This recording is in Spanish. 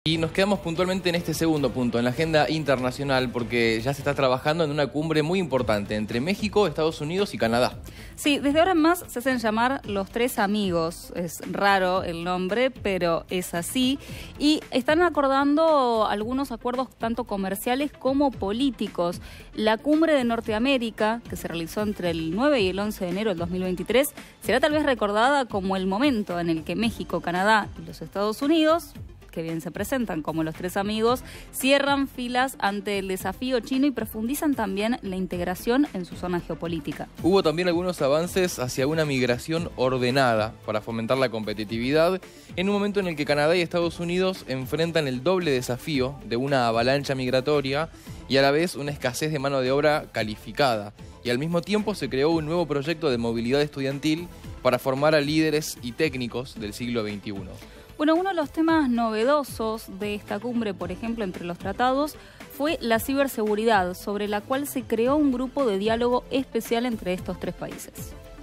Y nos quedamos puntualmente en este segundo punto, en la agenda internacional, porque ya se está trabajando en una cumbre muy importante entre México, Estados Unidos y Canadá. Sí, desde ahora en más se hacen llamar los tres amigos. Es raro el nombre, pero es así. Y están acordando algunos acuerdos tanto comerciales como políticos. La cumbre de Norteamérica, que se realizó entre el 9 y el 11 de enero del 2023, será tal vez recordada como el momento en el que México, Canadá y los Estados Unidos, que bien se presentan como los tres amigos, cierran filas ante el desafío chino y profundizan también la integración en su zona geopolítica. Hubo también algunos avances hacia una migración ordenada para fomentar la competitividad en un momento en el que Canadá y Estados Unidos enfrentan el doble desafío de una avalancha migratoria y a la vez una escasez de mano de obra calificada. Y al mismo tiempo se creó un nuevo proyecto de movilidad estudiantil para formar a líderes y técnicos del siglo XXI. Bueno, uno de los temas novedosos de esta cumbre, por ejemplo, entre los tratados, fue la ciberseguridad, sobre la cual se creó un grupo de diálogo especial entre estos tres países.